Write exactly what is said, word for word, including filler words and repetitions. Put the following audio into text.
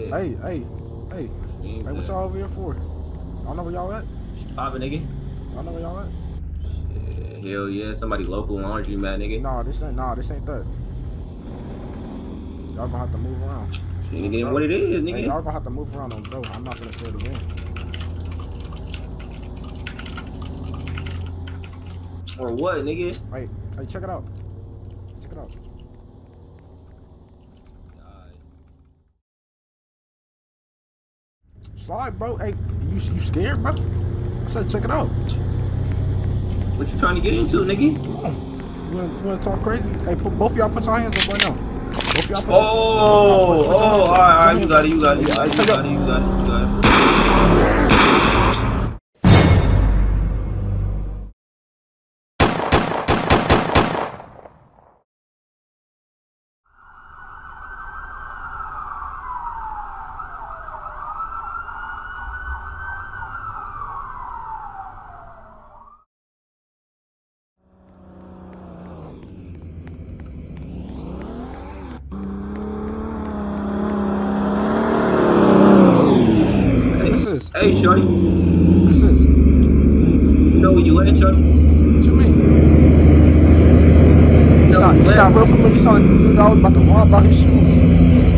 Hey, hey, hey. Hey, what y'all over here for? Y'all know where y'all at? Poppin', nigga. Y'all know where y'all at? Shit, hell yeah, somebody local laundry mat, nigga. Nah, this ain't, nah, this ain't that. Y'all gonna have to move around. Shit, nigga, bro. What it is, nigga. Hey, y'all gonna have to move around on bro. I'm not gonna say it again. Or what, nigga? Hey, hey, check it out. Check it out. Slide, bro. Hey, you you scared, bro? I said check it out. What you trying to get into, nigga? Come on. You wanna, you wanna talk crazy? Hey, put, both of y'all put your hands up right now. Both of y'all put Oh, your, oh, all right, all right, you got it, you got it, you got it, you got it, you got it, you got it. Hey, shorty. What's this? You know where you at, shorty? What you mean? You, No, sound, you sound real familiar. You sound like the dude that was about to rob out his shoes.